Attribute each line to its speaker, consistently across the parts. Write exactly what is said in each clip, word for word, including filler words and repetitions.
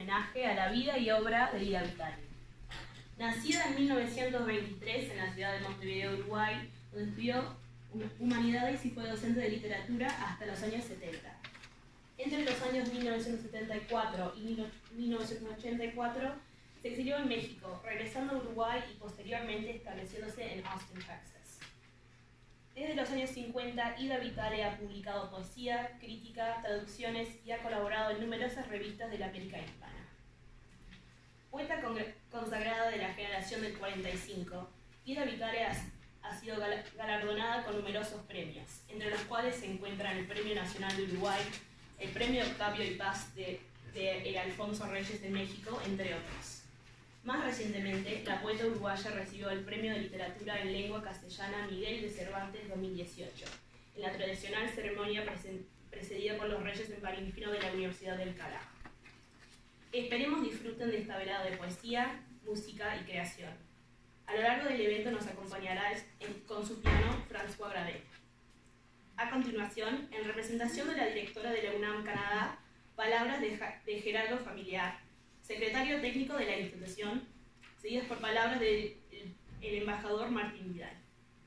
Speaker 1: homenaje a la vida y obra de Ida Vitale. Nacida en mil novecientos veintitrés en la ciudad de Montevideo, Uruguay, donde estudió Humanidades y fue docente de literatura hasta los años setenta. Entre los años mil novecientos setenta y cuatro y mil novecientos ochenta y cuatro se exilió en México, regresando a Uruguay y posteriormente estableciéndose en Austin, Texas. Desde los años cincuenta, Ida Vitale ha publicado poesía, crítica, traducciones y ha colaborado en numerosas revistas de la América Hispana. Poeta consagrada de la generación del cuarenta y cinco, Ida Vitale ha, ha sido galardonada con numerosos premios, entre los cuales se encuentran el Premio Nacional de Uruguay, el Premio Octavio y Paz de, de el Alfonso Reyes de México, entre otros. Más recientemente, la poeta uruguaya recibió el Premio de Literatura en Lengua Castellana Miguel de Cervantes dos mil dieciocho, en la tradicional ceremonia precedida por los Reyes en Parinfino de la Universidad del Carajo. Esperemos disfruten de esta velada de poesía, música y creación. A lo largo del evento nos acompañará con su piano François Gradet. A continuación, en representación de la directora de la UNAM Canadá, palabras de, de Gerardo Familiar, secretario técnico de la institución, seguidas por palabras del de embajador Martín Vidal.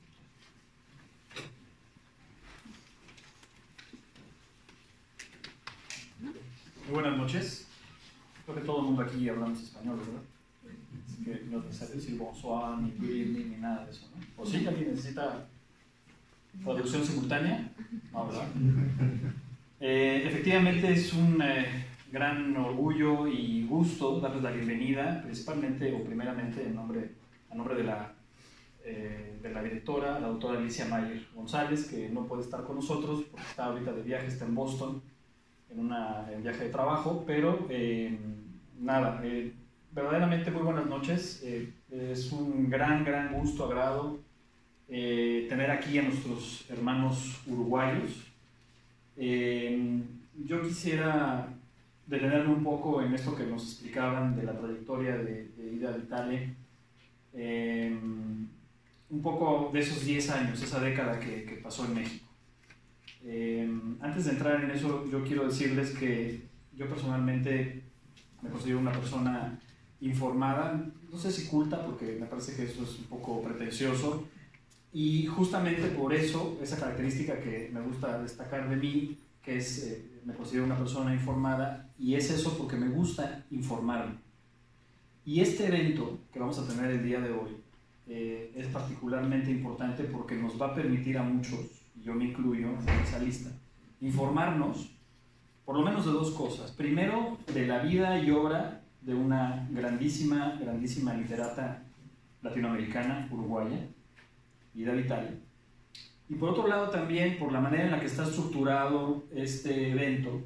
Speaker 2: Muy buenas noches. Creo que todo el mundo aquí hablamos español, ¿verdad? Así que no es necesario decir bonsoir, ni good evening, ni nada de eso, ¿no? ¿O sí? ¿Alguien necesita traducción simultánea? No, ¿verdad? Eh, efectivamente es un eh, gran orgullo y gusto darles la bienvenida, principalmente o primeramente en nombre, a nombre de la, eh, de la directora, la doctora Alicia Mayer González, que no puede estar con nosotros porque está ahorita de viaje, está en Boston, en un viaje de trabajo, pero eh, nada, eh, verdaderamente muy buenas noches. Eh, es un gran, gran gusto, agrado eh, tener aquí a nuestros hermanos uruguayos. Eh, yo quisiera detenerme un poco en esto que nos explicaban de la trayectoria de, de Ida Vitale, eh, un poco de esos diez años, esa década que, que pasó en México. Eh, antes de entrar en eso, yo quiero decirles que yo personalmente me considero una persona informada, no sé si culta, porque me parece que eso es un poco pretencioso, y justamente por eso, esa característica que me gusta destacar de mí, que es, eh, me considero una persona informada, y es eso porque me gusta informarme. Y este evento que vamos a tener el día de hoy eh, es particularmente importante porque nos va a permitir a muchos, yo me incluyo en esa lista, informarnos por lo menos de dos cosas. Primero, de la vida y obra de una grandísima, grandísima literata latinoamericana, uruguaya, Ida Vitale. Y por otro lado también por la manera en la que está estructurado este evento,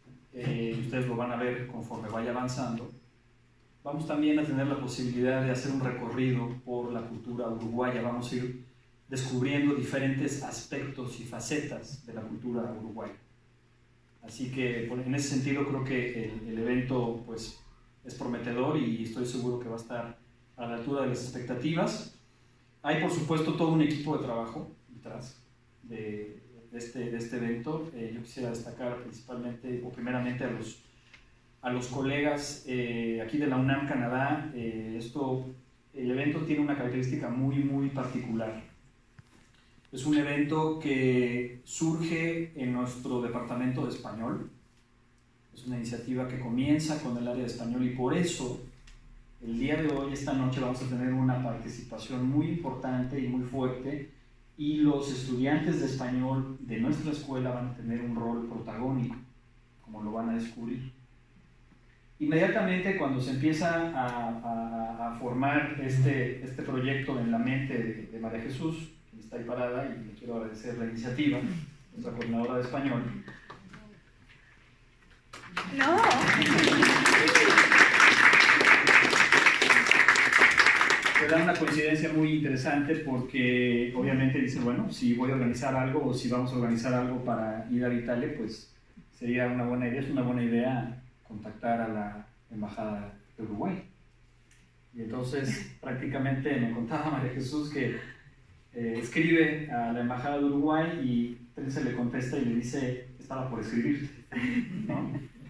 Speaker 2: eh, ustedes lo van a ver conforme vaya avanzando, vamos también a tener la posibilidad de hacer un recorrido por la cultura uruguaya, vamos a ir descubriendo diferentes aspectos y facetas de la cultura uruguaya. Así que en ese sentido creo que el, el evento pues, es prometedor y estoy seguro que va a estar a la altura de las expectativas. Hay por supuesto todo un equipo de trabajo detrás de, de, este, de este evento. Eh, yo quisiera destacar principalmente o primeramente a los, a los colegas eh, aquí de la UNAM Canadá. Eh, esto, el evento tiene una característica muy muy particular. Es un evento que surge en nuestro departamento de español. Es una iniciativa que comienza con el área de español y por eso el día de hoy, esta noche, vamos a tener una participación muy importante y muy fuerte y los estudiantes de español de nuestra escuela van a tener un rol protagónico, como lo van a descubrir. Inmediatamente cuando se empieza a, a, a formar este, este proyecto en la mente de, de María Jesús, está ahí parada y le quiero agradecer la iniciativa, nuestra coordinadora de español.
Speaker 3: No.
Speaker 2: Se da una coincidencia muy interesante porque obviamente dice, bueno, si voy a organizar algo o si vamos a organizar algo para Ida Vitale, pues sería una buena idea, es una buena idea contactar a la Embajada de Uruguay. Y entonces prácticamente me contaba María Jesús que Eh, escribe a la Embajada de Uruguay y Teresa le contesta y le dice, estaba por escribirte, ¿no?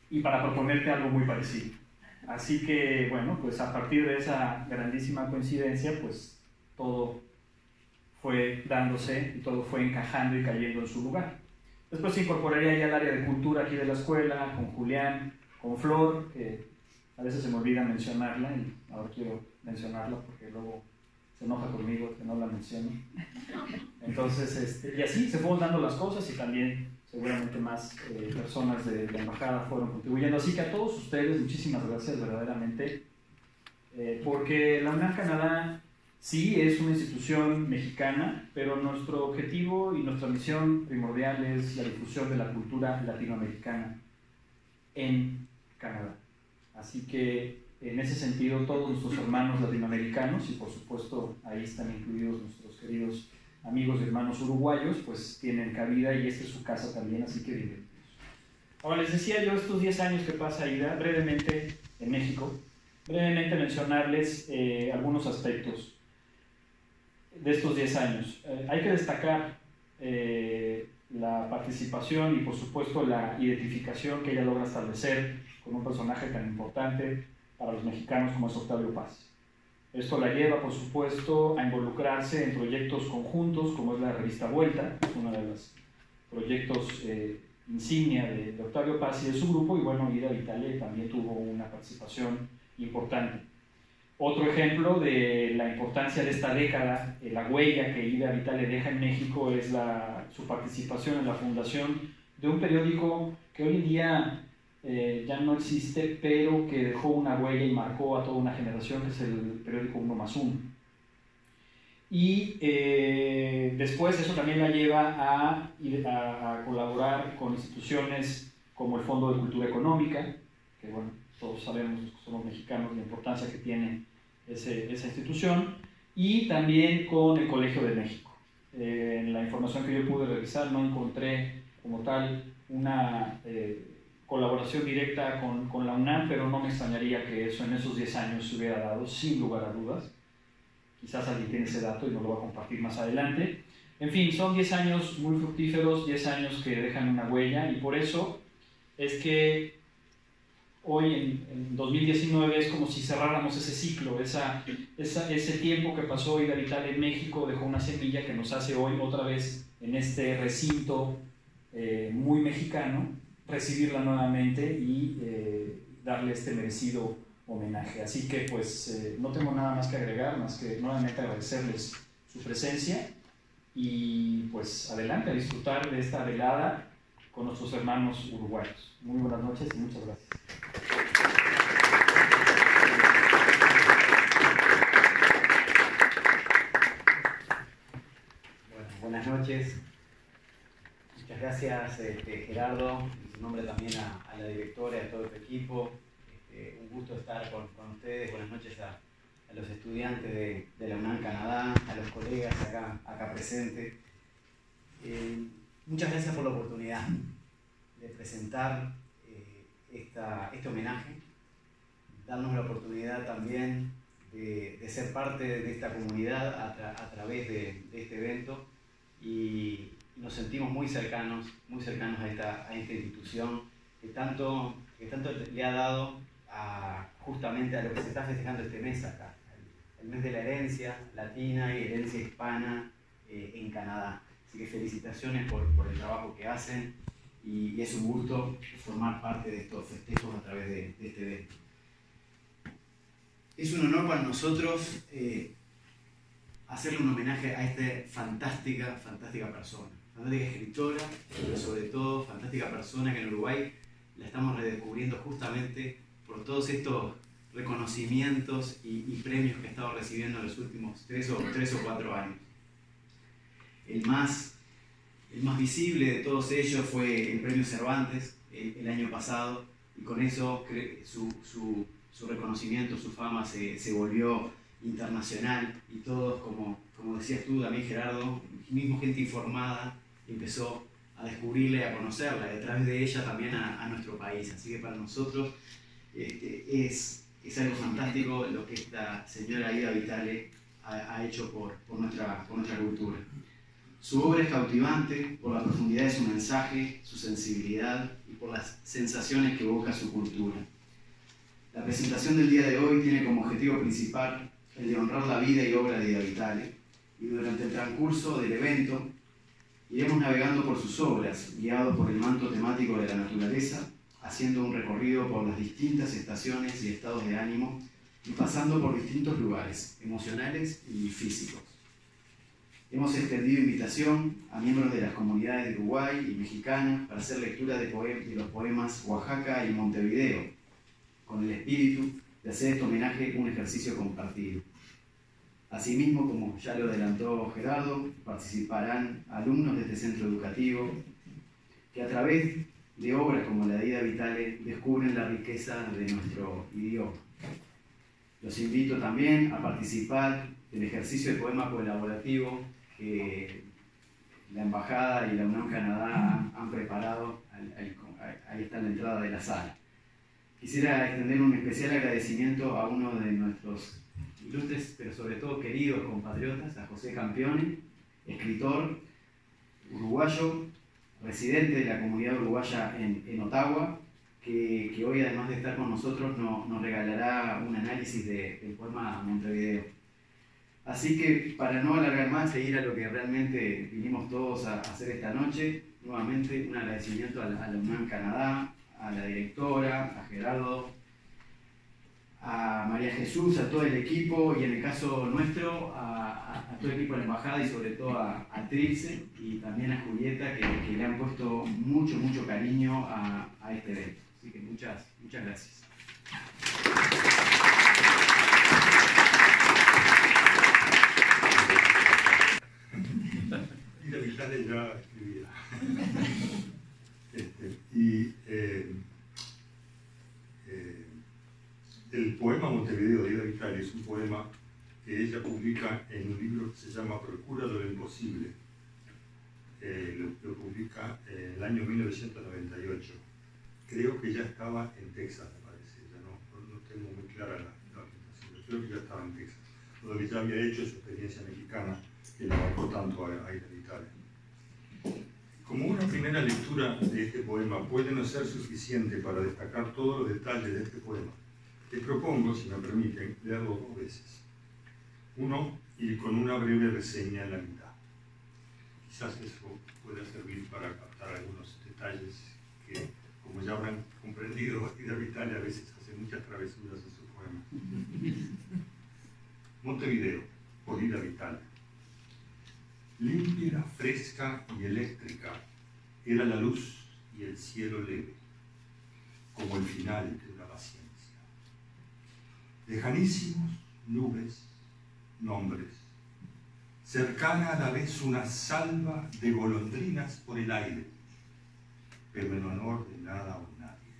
Speaker 2: y para proponerte algo muy parecido. Así que, bueno, pues a partir de esa grandísima coincidencia, pues todo fue dándose y todo fue encajando y cayendo en su lugar. Después se incorporaría ya al área de cultura aquí de la escuela, con Julián, con Flor, que a veces se me olvida mencionarla y ahora quiero mencionarla porque luego se enoja conmigo que no la menciono. Entonces, este, y así se fueron dando las cosas y también seguramente más eh, personas de la embajada fueron contribuyendo. Así que a todos ustedes, muchísimas gracias verdaderamente, eh, porque la UNAM Canadá sí es una institución mexicana, pero nuestro objetivo y nuestra misión primordial es la difusión de la cultura latinoamericana en Canadá. Así que en ese sentido todos nuestros hermanos latinoamericanos, y por supuesto ahí están incluidos nuestros queridos amigos y hermanos uruguayos, pues tienen cabida y esta es su casa también, así que bienvenidos. Ahora les decía yo estos diez años que pasa Aida, brevemente en México, brevemente mencionarles eh, algunos aspectos de estos diez años. Eh, hay que destacar eh, la participación y por supuesto la identificación que ella logra establecer con un personaje tan importante para los mexicanos como es Octavio Paz. Esto la lleva, por supuesto, a involucrarse en proyectos conjuntos, como es la revista Vuelta, que es uno de los proyectos eh, insignia de, de Octavio Paz y de su grupo, y bueno, Ida Vitale también tuvo una participación importante. Otro ejemplo de la importancia de esta década, eh, la huella que Ida Vitale deja en México, es la, su participación en la fundación de un periódico que hoy en día Eh, ya no existe, pero que dejó una huella y marcó a toda una generación, que es el periódico Uno más Uno. Y eh, después eso también la lleva a, a, a colaborar con instituciones como el Fondo de Cultura Económica, que bueno, todos sabemos, los que somos mexicanos, la importancia que tiene ese, esa institución, y también con el Colegio de México. Eh, en la información que yo pude revisar no encontré como tal una Eh, colaboración directa con, con la UNAM, pero no me extrañaría que eso en esos diez años se hubiera dado, sin lugar a dudas. Quizás alguien tiene ese dato y nos lo va a compartir más adelante. En fin, son diez años muy fructíferos, diez años que dejan una huella, y por eso es que hoy, en, en dos mil diecinueve, es como si cerráramos ese ciclo, esa, esa, ese tiempo que pasó Ida Vitale en México dejó una semilla que nos hace hoy otra vez en este recinto eh, muy mexicano, recibirla nuevamente y eh, darle este merecido homenaje. Así que pues eh, no tengo nada más que agregar, más que nuevamente agradecerles su presencia y pues adelante a disfrutar de esta velada con nuestros hermanos uruguayos. Muy buenas noches y muchas gracias.
Speaker 3: Bueno, buenas noches. Muchas gracias, este, Gerardo, en su nombre también a, a la directora y a todo tu equipo. Este, un gusto estar con, con ustedes. Buenas noches a, a los estudiantes de, de la UNAM Canadá, a los colegas acá, acá presentes. Eh, muchas gracias por la oportunidad de presentar eh, esta, este homenaje, darnos la oportunidad también de, de ser parte de esta comunidad a, tra, a través de, de este evento, y nos sentimos muy cercanos, muy cercanos a esta, a esta institución que tanto, que tanto le ha dado a, justamente a lo que se está festejando este mes acá, el, el mes de la herencia latina y herencia hispana eh, en Canadá. Así que felicitaciones por, por el trabajo que hacen, y, y es un gusto formar parte de estos festejos a través de, de este evento. Es un honor para nosotros eh, hacerle un homenaje a esta fantástica, fantástica persona. Fantástica escritora, pero sobre todo fantástica persona que en Uruguay la estamos redescubriendo justamente por todos estos reconocimientos y, y premios que ha estado recibiendo en los últimos tres o, tres o cuatro años. El más, el más visible de todos ellos fue el Premio Cervantes el, el año pasado, y con eso su, su, su reconocimiento, su fama se, se volvió internacional, y todos, como, como decías tú también, Gerardo, mismo gente informada empezó a descubrirla y a conocerla, y a través de ella también a, a nuestro país. Así que para nosotros este, es, es algo fantástico lo que esta señora Ida Vitale ha, ha hecho por, por, nuestra, por nuestra cultura. Su obra es cautivante por la profundidad de su mensaje, su sensibilidad y por las sensaciones que evoca su cultura. La presentación del día de hoy tiene como objetivo principal el de honrar la vida y obra de Ida Vitale, y durante el transcurso del evento iremos navegando por sus obras, guiados por el manto temático de la naturaleza, haciendo un recorrido por las distintas estaciones y estados de ánimo y pasando por distintos lugares, emocionales y físicos. Hemos extendido invitación a miembros de las comunidades de Uruguay y mexicanas para hacer lectura de, poem de los poemas Oaxaca y Montevideo, con el espíritu de hacer este homenaje un ejercicio compartido. Asimismo, como ya lo adelantó Gerardo, participarán alumnos de este centro educativo que a través de obras como la de Ida Vitale descubren la riqueza de nuestro idioma. Los invito también a participar del ejercicio de poema colaborativo que la Embajada y la UNAM Canadá han, han preparado. Ahí está la entrada de la sala. Quisiera extender un especial agradecimiento a uno de nuestros ilustres, pero sobre todo queridos compatriotas, a José Campione, escritor uruguayo, residente de la comunidad uruguaya en, en Ottawa, que, que hoy, además de estar con nosotros, no, nos regalará un análisis de, del poema Montevideo. Así que, para no alargar más e ir a lo que realmente vinimos todos a hacer esta noche, nuevamente un agradecimiento a la, a la UNAM Canadá, a la directora, a Gerardo, a María Jesús, a todo el equipo y en el caso nuestro, a, a, a todo el equipo de la Embajada y sobre todo a, a Trilce y también a Julieta, que, que le han puesto mucho, mucho cariño a, a este evento. Así que muchas, muchas gracias.
Speaker 4: Ida Vitale ya escribía. Este, y eh, eh, el poema Montevideo de Ida Vitale es un poema que ella publica en un libro que se llama Procura de lo Imposible. Eh, lo, lo publica en el año mil novecientos noventa y ocho. Creo que ya estaba en Texas, me parece. Ya no, no tengo muy clara la, la orientación, pero creo que ya estaba en Texas. Lo que ya había hecho su experiencia mexicana que le marcó tanto a, a Ida Vitale. Como una primera lectura de este poema puede no ser suficiente para destacar todos los detalles de este poema, les propongo, si me permiten, leerlo dos veces. Uno, y con una breve reseña en la mitad. Quizás eso pueda servir para captar algunos detalles que, como ya habrán comprendido, Ida Vitale a veces hace muchas travesuras en sus poemas. Montevideo, por Ida Vitale. Límpida, fresca y eléctrica era la luz y el cielo leve, como el final de una paciencia. Lejanísimos, nubes, nombres. Cercana a la vez una salva de golondrinas por el aire, pero en honor de nada o nadie.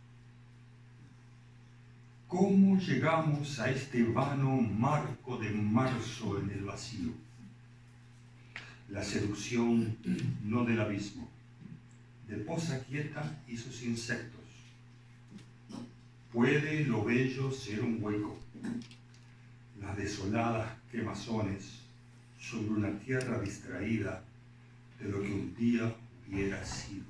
Speaker 4: ¿Cómo llegamos a este vano marco de marzo en el vacío? La seducción no del abismo, de posa quieta y sus insectos. Puede lo bello ser un hueco, las desoladas quemazones sobre una tierra distraída de lo que un día hubiera sido.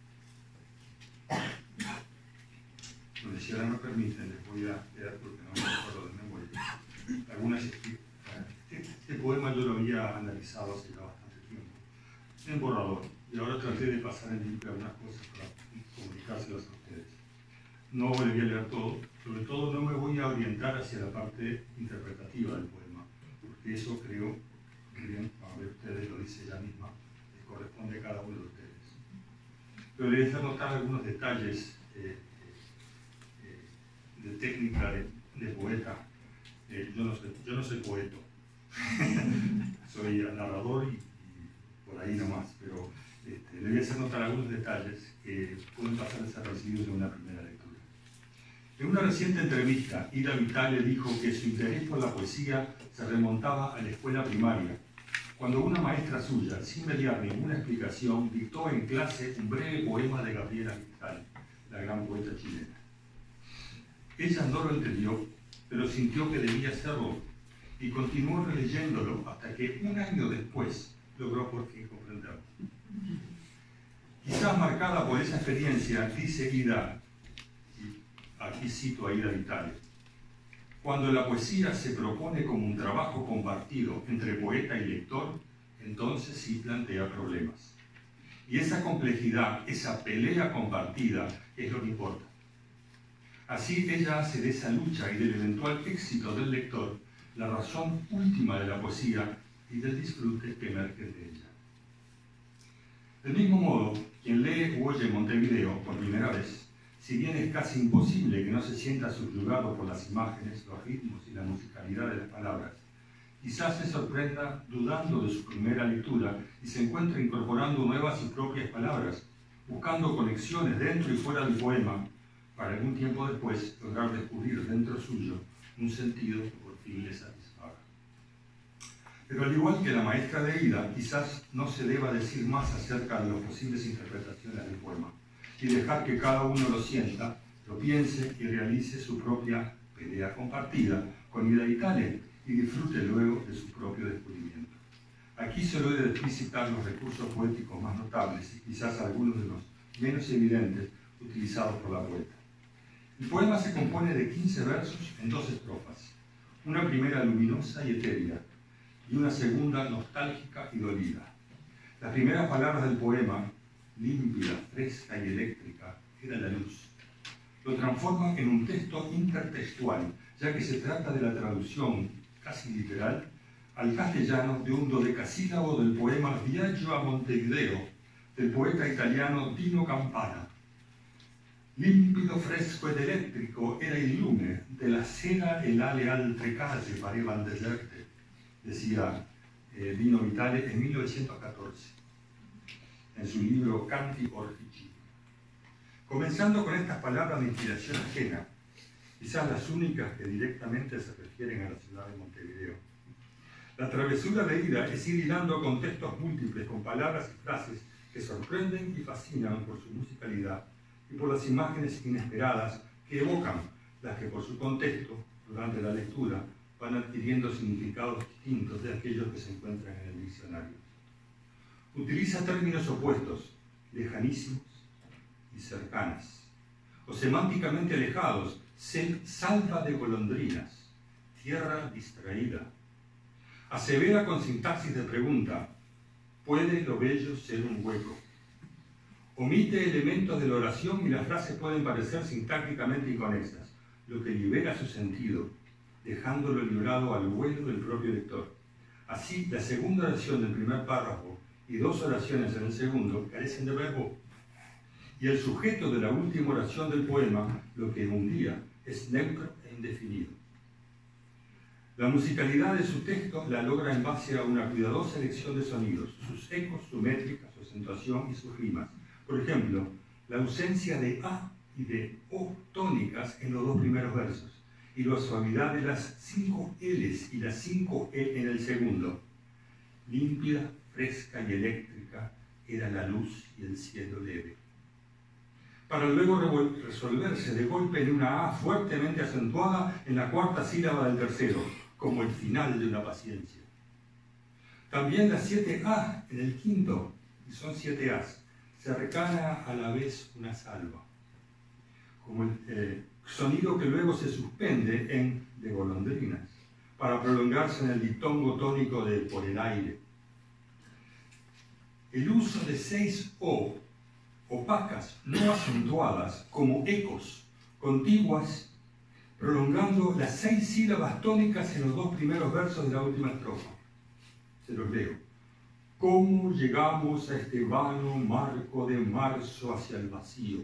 Speaker 4: Bueno, si ahora me permiten, les voy a leer porque no me acuerdo de memoria. Algunas este, este poema yo lo había analizado hace ya bastante tiempo, en borrador, y ahora traté de pasar en limpio algunas cosas para comunicárselas a ustedes. No voy a leer todo, sobre todo no me voy a orientar hacia la parte interpretativa del poema, porque eso creo, bien, a ver, ustedes lo dice ella misma, les corresponde a cada uno de ustedes. Pero les voy a notar algunos detalles eh, eh, de técnica de, de poeta. Eh, yo, no soy, yo no soy poeta, soy narrador y, y por ahí nomás, pero este, le voy a hacer notar algunos detalles que pueden pasar desapercibidos en una primera lectura. En una reciente entrevista, Ida Vitale dijo que su interés por la poesía se remontaba a la escuela primaria, cuando una maestra suya, sin mediar ninguna explicación, dictó en clase un breve poema de Gabriela Mistral, la gran poeta chilena. Ella no lo entendió, pero sintió que debía hacerlo y continuó releyéndolo hasta que un año después logró por fin comprenderlo. Quizás marcada por esa experiencia, dice Ida, y aquí cito a Ida Vitale, cuando la poesía se propone como un trabajo compartido entre poeta y lector, entonces sí plantea problemas. Y esa complejidad, esa pelea compartida, es lo que importa. Así ella hace de esa lucha y del eventual éxito del lector la razón última de la poesía y del disfrute que emerge de ella. Del mismo modo, quien lee o oye Montevideo por primera vez, si bien es casi imposible que no se sienta subyugado por las imágenes, los ritmos y la musicalidad de las palabras, quizás se sorprenda dudando de su primera lectura y se encuentre incorporando nuevas y propias palabras, buscando conexiones dentro y fuera del poema, para algún tiempo después lograr descubrir dentro suyo un sentido que por fin le satisfaga. Pero al igual que la maestra de Ida, quizás no se deba decir más acerca de las posibles interpretaciones del poema, y dejar que cada uno lo sienta, lo piense y realice su propia pelea compartida con Ida Vitale y disfrute luego de su propio descubrimiento. Aquí solo he de explicitar los recursos poéticos más notables y quizás algunos de los menos evidentes utilizados por la poeta. El poema se compone de quince versos en dos estrofas, una primera luminosa y etérea, y una segunda nostálgica y dolida. Las primeras palabras del poema, límpida, fresca y eléctrica, era la luz. Lo transforma en un texto intertextual, ya que se trata de la traducción, casi literal, al castellano de un dodecasílabo del poema Viaggio a Montevideo, del poeta italiano Dino Campana. Limpido, fresco ed eléctrico era il lume, della sera e alle altre case parevan deserte, decía eh, Dino Vitale en mil novecientos catorce, en su libro Canti Orfici. Comenzando con estas palabras de inspiración ajena, quizás las únicas que directamente se refieren a la ciudad de Montevideo. La travesura de Ida es ir hilando con textos múltiples, con palabras y frases que sorprenden y fascinan por su musicalidad y por las imágenes inesperadas que evocan, las que por su contexto, durante la lectura, van adquiriendo significados distintos de aquellos que se encuentran en el diccionario. Utiliza términos opuestos, lejanísimos y cercanas, o semánticamente alejados, salva de golondrinas, tierra distraída. Asevera con sintaxis de pregunta, ¿puede lo bello ser un hueco? Omite elementos de la oración y las frases pueden parecer sintácticamente inconexas, lo que libera su sentido, dejándolo librado al vuelo del propio lector. Así, la segunda oración del primer párrafo y dos oraciones en el segundo carecen de verbo. Y el sujeto de la última oración del poema, lo que un día es neutro e indefinido. La musicalidad de su texto la logra en base a una cuidadosa elección de sonidos, sus ecos, su métrica, su acentuación y sus rimas. Por ejemplo, la ausencia de A y de O tónicas en los dos primeros versos, y la suavidad de las cinco L's y las cinco E en el segundo. Límpida, fresca y eléctrica era la luz y el cielo leve, para luego resolverse de golpe en una A fuertemente acentuada en la cuarta sílaba del tercero, como el final de una paciencia. También las siete A en el quinto, y son siete A's, se recana a la vez una salva, como el eh, sonido que luego se suspende en de golondrinas, para prolongarse en el diptongo tónico de por el aire. El uso de seis O, opacas, no acentuadas, como ecos, contiguas, prolongando las seis sílabas tónicas en los dos primeros versos de la última estrofa. Se los leo. ¿Cómo llegamos a este vano marco de marzo hacia el vacío?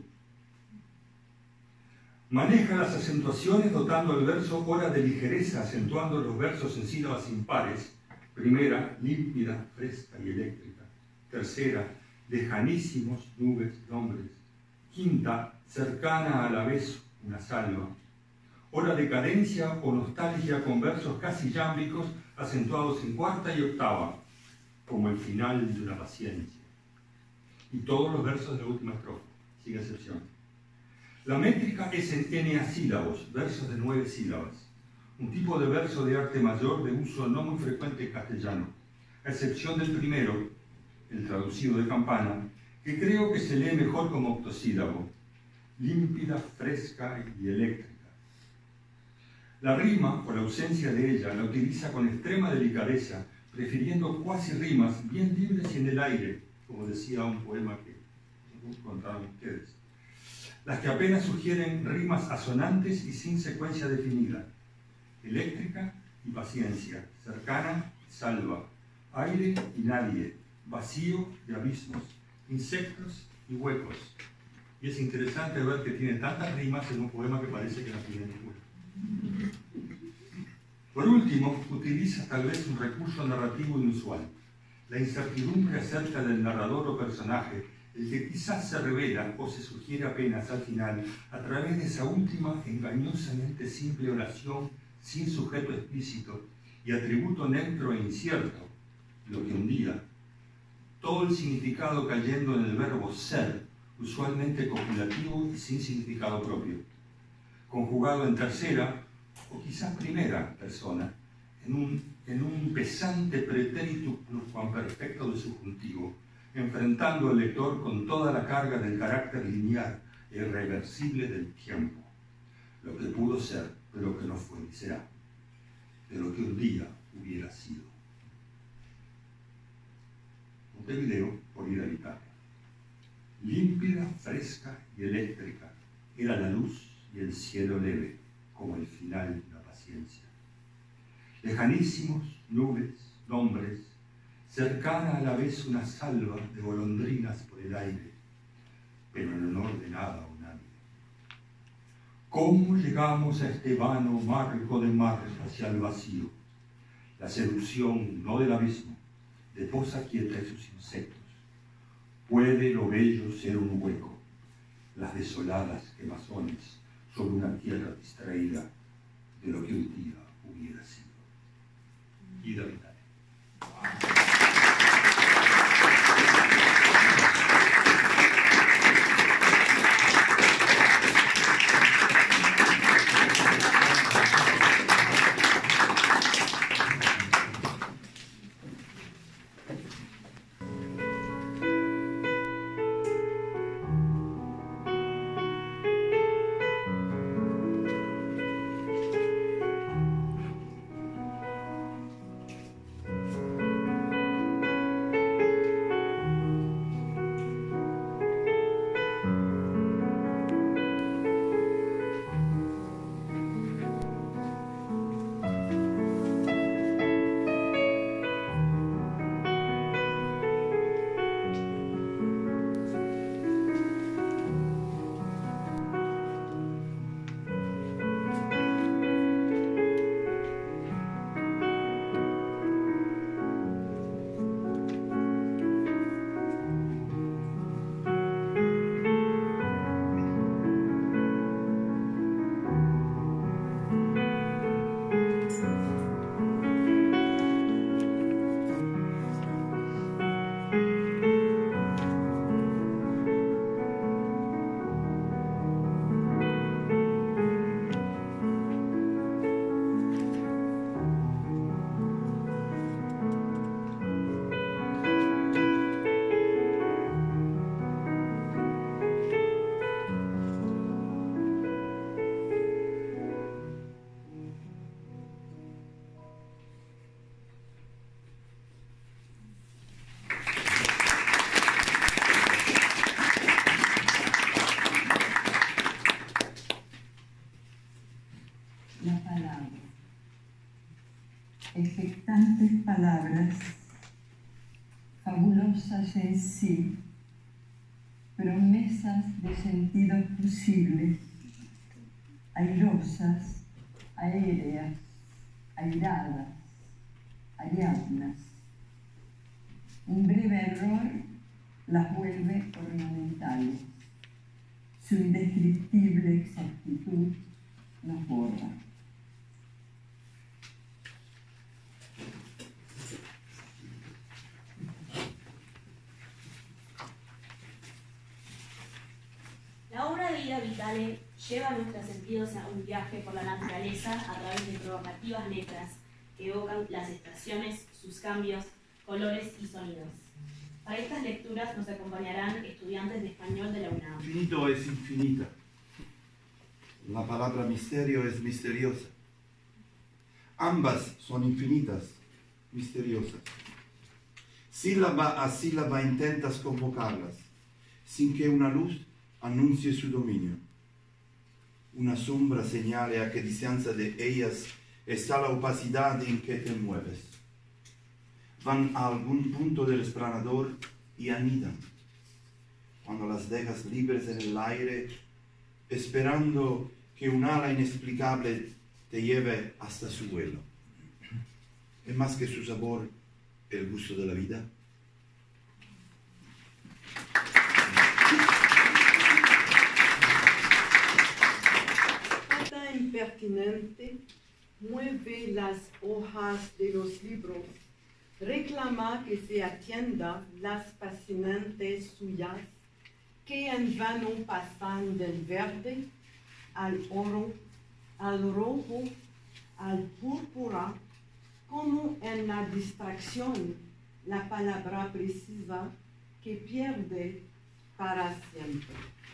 Speaker 4: Maneja las acentuaciones dotando al verso hora de ligereza, acentuando los versos en sílabas impares. Primera, límpida, fresca y eléctrica. Tercera, lejanísimos, nubes, nombres. Quinta, cercana a la vez, una salva. Hora de cadencia o nostalgia con versos casi yámbicos acentuados en cuarta y octava, como el final de una paciencia. Y todos los versos de la última estrofa, sin excepción. La métrica es en N sílabos, versos de nueve sílabas, un tipo de verso de arte mayor de uso no muy frecuente en castellano. a excepción del primero, el traducido de Campana, que creo que se lee mejor como octosílabo, límpida, fresca y eléctrica. La rima, por la ausencia de ella, la utiliza con extrema delicadeza, prefiriendo cuasi rimas bien libres y en el aire, como decía un poema que contaron ustedes. Las que apenas sugieren rimas asonantes y sin secuencia definida. Eléctrica y paciencia, cercana y salva, aire y nadie, vacío y abismos, insectos y huecos. Y es interesante ver que tiene tantas rimas en un poema que parece que no tiene ninguna. Por último, utiliza tal vez un recurso narrativo inusual, la incertidumbre acerca del narrador o personaje, el que quizás se revela o se sugiere apenas al final a través de esa última engañosamente simple oración sin sujeto explícito y atributo neutro e incierto, lo que un día, todo el significado cayendo en el verbo ser, usualmente copulativo y sin significado propio, conjugado en tercera o quizás primera persona, en un, en un pesante pretérito perfecto de subjuntivo, enfrentando al lector con toda la carga del carácter lineal e irreversible del tiempo, lo que pudo ser, pero que no fue ni será, de lo que un día hubiera sido. Montevideo, por ir a Italia. Límpida, fresca y eléctrica, era la luz y el cielo leve, como el final de la paciencia. Lejanísimos, nubes, nombres, cercana a la vez una salva de golondrinas por el aire, pero en honor de nada o nadie. ¿Cómo llegamos a este vano marco de mar hacia el vacío? La seducción, no del abismo, de posa quieta y sus insectos. Puede lo bello ser un hueco, las desoladas quemazones sobre una tierra distraída de lo que un día hubiera sido. Ida Vitale.
Speaker 5: Expectantes palabras, fabulosas en sí, promesas de sentidos posibles, airosas, aéreas, airadas, ariadnas. Un breve error las vuelve ornamentales. Su indescriptible exactitud nos borra.
Speaker 1: La obra de Ida Vitale lleva a nuestros sentidos a un viaje por la naturaleza a través de provocativas letras que evocan las estaciones, sus cambios, colores y sonidos. Para estas lecturas nos acompañarán estudiantes de español de la UNAM.
Speaker 6: Infinito es infinita. La palabra misterio es misteriosa. Ambas son infinitas, misteriosas. Sílaba a sílaba intentas convocarlas, sin que una luz anuncie su dominio. Una sombra señale a qué distancia de ellas está la opacidad en que te mueves. Van a algún punto del explanador y anidan. Cuando las dejas libres en el aire, esperando que un ala inexplicable te lleve hasta su vuelo. ¿Es más que su sabor el gusto de la vida?
Speaker 7: Esta impertinente mueve las hojas de los libros, reclama que se atienda las fascinantes suyas, que en vano pasan del verde al oro, al rojo, al púrpura, como en la distracción la palabra precisa que pierde para siempre.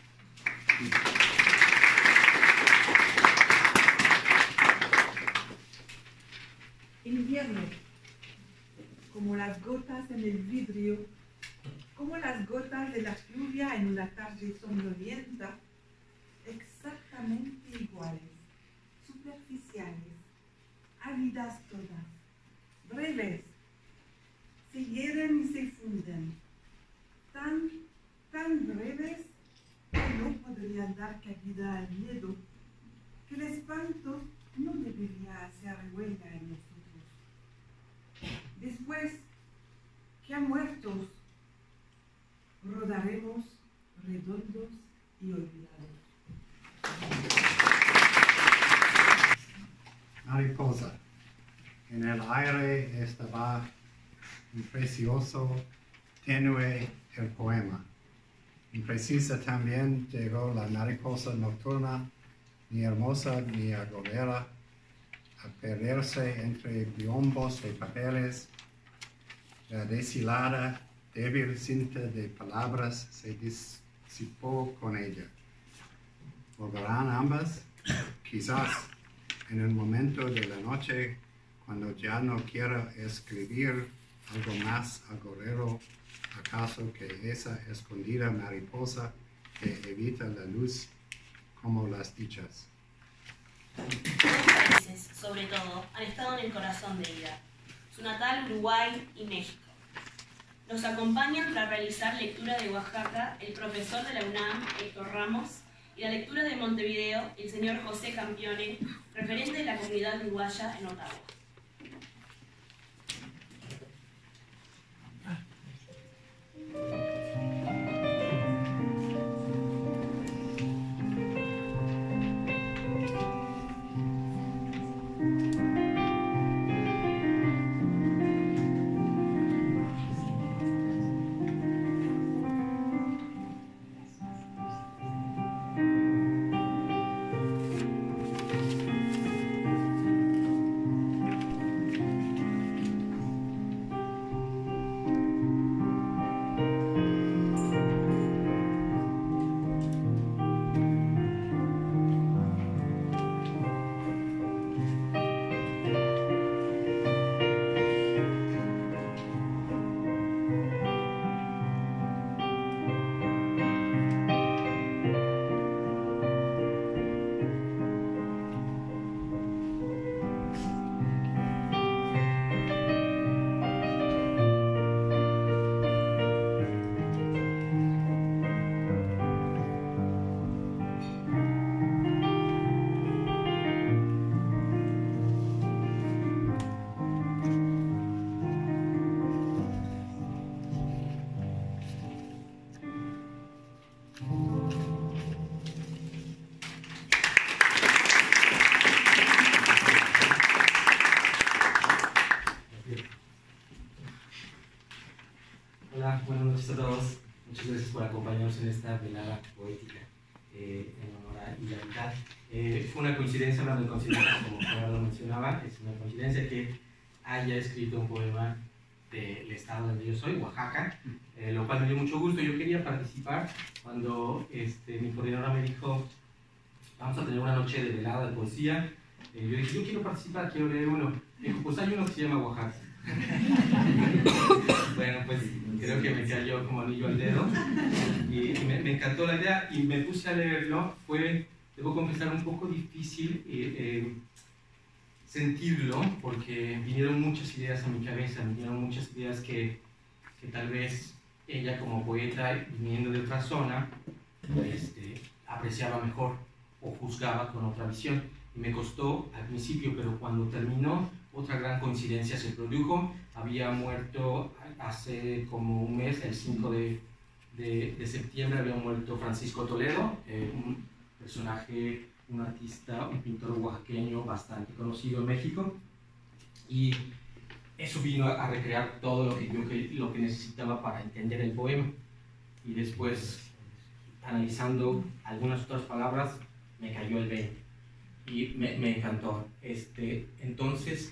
Speaker 8: Invierno, como las gotas en el vidrio, como las gotas de la lluvia en una tarde somnolienta, exactamente iguales, superficiales, ávidas todas, breves, se hieren y se funden, tan, tan breves que no podrían dar cabida al miedo, que el espanto no debería hacer huella en nosotros. Después, ya muertos, rodaremos redondos y olvidados.
Speaker 9: Mariposa. En el aire estaba imprecioso, tenue el poema. Imprecisa también llegó la mariposa nocturna, ni hermosa ni agorera, a perderse entre biombos de papeles. La deshilada, débil cinta de palabras se disipó con ella. ¿Volverán ambas? Quizás en el momento de la noche, cuando ya no quiera escribir algo más agorero, acaso que esa escondida mariposa que evita la luz como las dichas.
Speaker 1: Dos países, sobre todo, han estado en el corazón de Ida, su natal Uruguay y México. Nos acompañan para realizar lectura de Oaxaca el profesor de la UNAM, Héctor Ramos, y la lectura de Montevideo, el señor José Campione, referente de la comunidad uruguaya en Ottawa.
Speaker 10: Hola, buenas noches a todos. Muchas gracias por acompañarnos en esta velada poética eh, en honor a Hilaridad. Eh, fue una coincidencia, hablando de coincidencias, como Gerardo mencionaba, es una coincidencia que haya escrito un poema del estado donde yo soy, Oaxaca, eh, lo cual me dio mucho gusto. Yo quería participar cuando este, mi coordinadora me dijo, vamos a tener una noche de velada de poesía. Eh, yo dije, yo quiero participar, quiero leer uno. Me dijo, pues hay uno que se llama Oaxaca. Bueno, pues creo que me cayó como anillo al dedo y, y me, me encantó la idea y me puse a leerlo. Fue, debo confesar, un poco difícil eh, eh, sentirlo porque vinieron muchas ideas a mi cabeza, vinieron muchas ideas que, que tal vez ella como poeta, viniendo de otra zona, este, apreciaba mejor o juzgaba con otra visión. Y me costó al principio, pero cuando terminó, otra gran coincidencia se produjo. Había muerto hace como un mes, el cinco de, de, de septiembre, había muerto Francisco Toledo, eh, un personaje, un artista, un pintor oaxaqueño bastante conocido en México. Y eso vino a, a recrear todo lo que yo lo que necesitaba para entender el poema. Y después, analizando algunas otras palabras, me cayó el veinte. Y me, me encantó. Este, entonces,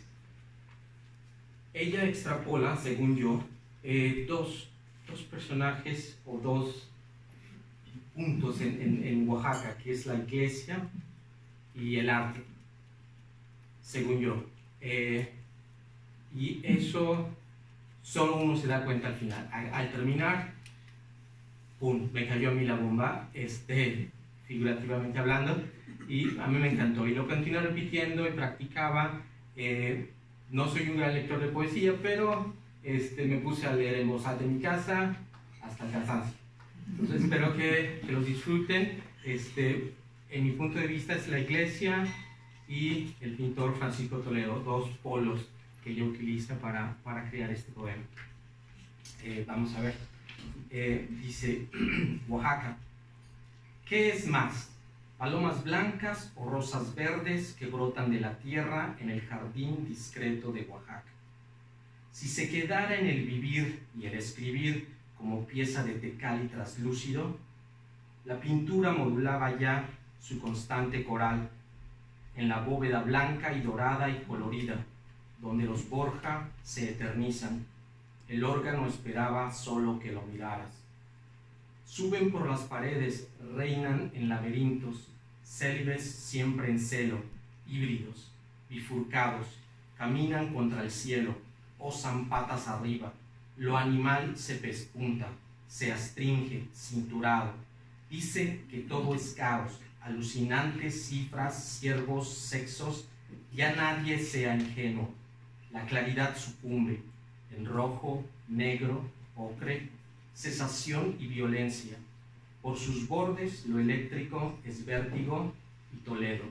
Speaker 10: ella extrapola, según yo, eh, dos, dos personajes o dos puntos en, en, en Oaxaca, que es la iglesia y el arte, según yo. Eh, y eso solo uno se da cuenta al final. Al, al terminar, pum, me cayó a mí la bomba, este, figurativamente hablando. Y a mí me encantó y lo continué repitiendo y practicaba. Eh, no soy un gran lector de poesía, pero este, me puse a leer en voz alta en mi casa hasta el cansancio. Entonces espero que, que los disfruten. Este, en mi punto de vista es la iglesia y el pintor Francisco Toledo, dos polos que ella utiliza para, para crear este poema. Eh, vamos a ver. Eh, dice, Oaxaca, ¿qué es más? Palomas blancas o rosas verdes que brotan de la tierra en el jardín discreto de Oaxaca. Si se quedara en el vivir y el escribir como pieza de tecal y traslúcido, la pintura modulaba ya su constante coral en la bóveda blanca y dorada y colorida, donde los Borja se eternizan. El órgano esperaba solo que lo miraras. Suben por las paredes, reinan en laberintos, célibes siempre en celo, híbridos, bifurcados, caminan contra el cielo, osan patas arriba, lo animal se pespunta, se astringe, cinturado, dice que todo es caos, alucinantes cifras, ciervos, sexos, ya nadie sea ingenuo, la claridad sucumbe, en rojo, negro, ocre, cesación y violencia. Por sus bordes lo eléctrico es vértigo y Toledo.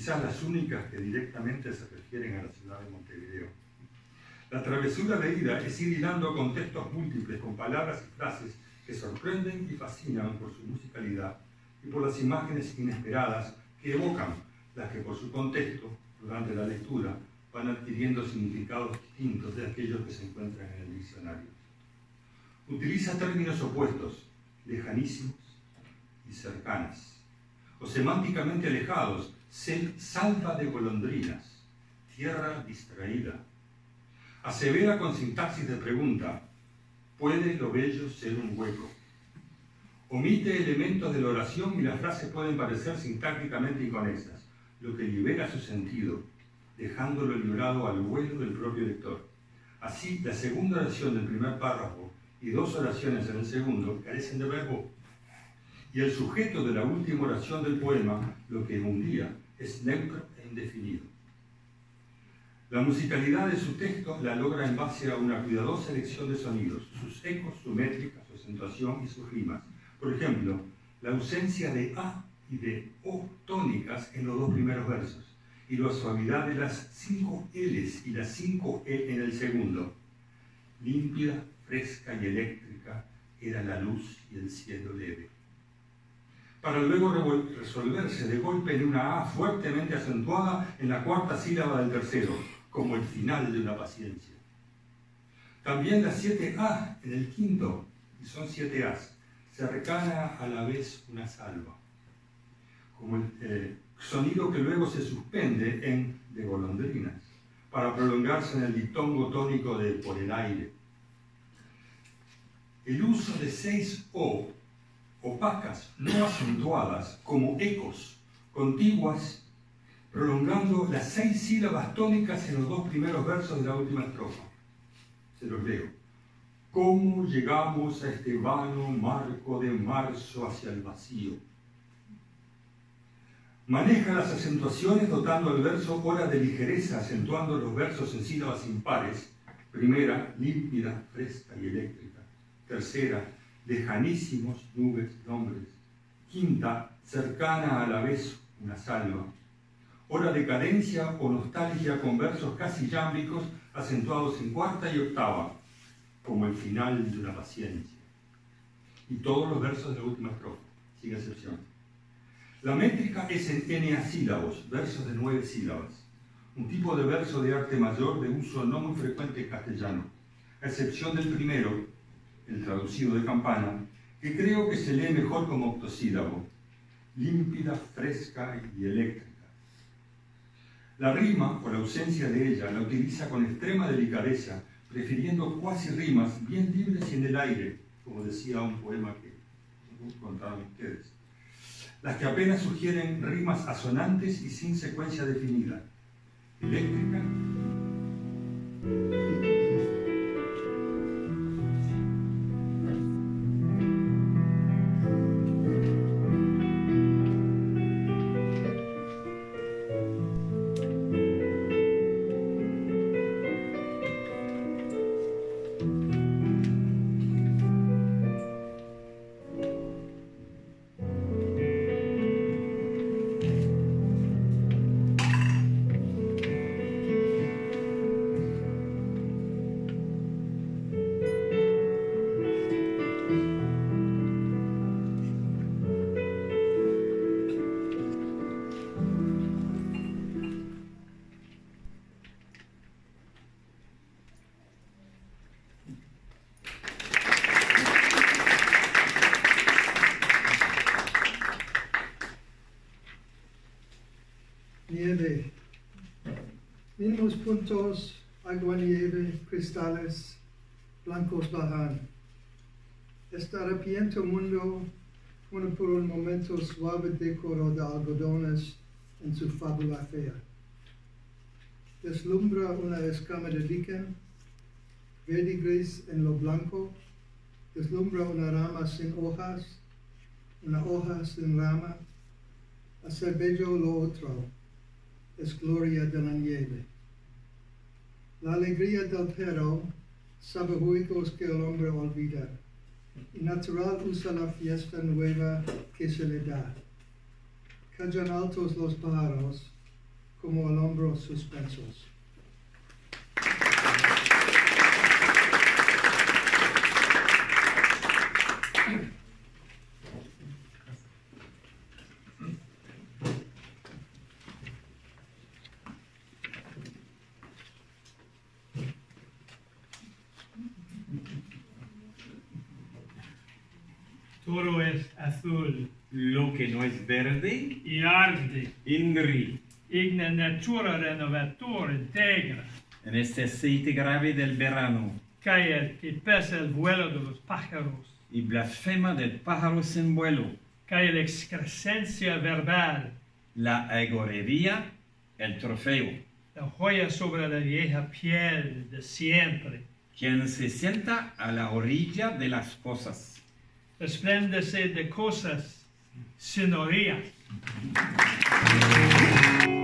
Speaker 4: quizás las únicas que directamente se refieren a la ciudad de Montevideo. La travesura de ida es ir hilando contextos múltiples con palabras y frases que sorprenden y fascinan por su musicalidad y por las imágenes inesperadas que evocan, las que por su contexto, durante la lectura, van adquiriendo significados distintos de aquellos que se encuentran en el diccionario. Utiliza términos opuestos, lejanísimos y cercanas, o semánticamente alejados, salva de golondrinas, tierra distraída. Asevera con sintaxis de pregunta, ¿puede lo bello ser un hueco? Omite elementos de la oración y las frases pueden parecer sintácticamente inconexas, lo que libera su sentido, dejándolo librado al vuelo del propio lector. Así, la segunda oración del primer párrafo y dos oraciones en el segundo carecen de verbo. Y el sujeto de la última oración del poema, lo que un día, es neutro e indefinido. La musicalidad de su texto la logra en base a una cuidadosa elección de sonidos, sus ecos, su métrica, su acentuación y sus rimas. Por ejemplo, la ausencia de A y de O tónicas en los dos primeros versos, y la suavidad de las cinco L's y las cinco E en el segundo. Límpida, fresca y eléctrica era la luz y el cielo leve, para luego resolverse de golpe en una A fuertemente acentuada en la cuarta sílaba del tercero, como el final de una paciencia. También las siete A en el quinto, y son siete A's, cercana a la vez una salva, como el eh, sonido que luego se suspende en de golondrinas, para prolongarse en el diptongo tónico de por el aire. El uso de seis O, opacas, no acentuadas, como ecos, contiguas, prolongando las seis sílabas tónicas en los dos primeros versos de la última estrofa. Se los leo. ¿Cómo llegamos a este vano marco de marzo hacia el vacío? Maneja las acentuaciones dotando al verso hora de ligereza, acentuando los versos en sílabas impares. Primera, límpida, fresca y eléctrica. Tercera, lejanísimos, nubes, nombres. Quinta, cercana a la vez una salva. Hora de cadencia o nostalgia con versos casi yámbicos acentuados en cuarta y octava, como el final de una paciencia. Y todos los versos de la última estrofa, sin excepción. La métrica es en N sílabos, versos de nueve sílabas, un tipo de verso de arte mayor de uso no muy frecuente en castellano, a excepción del primero, el traducido de Campana, que creo que se lee mejor como octosílabo, límpida, fresca y eléctrica. La rima, por ausencia de ella, la utiliza con extrema delicadeza, prefiriendo cuasi rimas bien libres y en el aire, como decía un poema que contaron ustedes. Las que apenas sugieren rimas asonantes y sin secuencia definida. Eléctrica.
Speaker 11: Nieve. Mínimos puntos, agua, nieve, cristales, blancos bajan. Este arrepiento mundo pone por un momento suave decoro de algodones en su fábula fea. Deslumbra una escama de líquen, verde y gris en lo blanco, deslumbra una rama sin hojas, una hoja sin rama, hacer bello lo otro, es gloria de la nieve. La alegría del perro sabe juegos que el hombre olvida, y natural usa la fiesta nueva que se le da. Callan altos los pájaros, como el hombro suspensos.
Speaker 12: Todo es azul
Speaker 10: Lo que no es verde,
Speaker 12: y arde.
Speaker 10: INRI.
Speaker 12: Igna natura renovatore integra.
Speaker 10: En este aceite grave del verano.
Speaker 12: Cae que pesa el vuelo de los pájaros.
Speaker 10: Y blasfema del pájaro sin vuelo.
Speaker 12: Cae la excrescencia verbal.
Speaker 10: La agorería, el trofeo.
Speaker 12: La joya sobre la vieja piel de siempre.
Speaker 10: Quien se sienta a la orilla de las cosas.
Speaker 12: Resplandece de cosas sin orilla.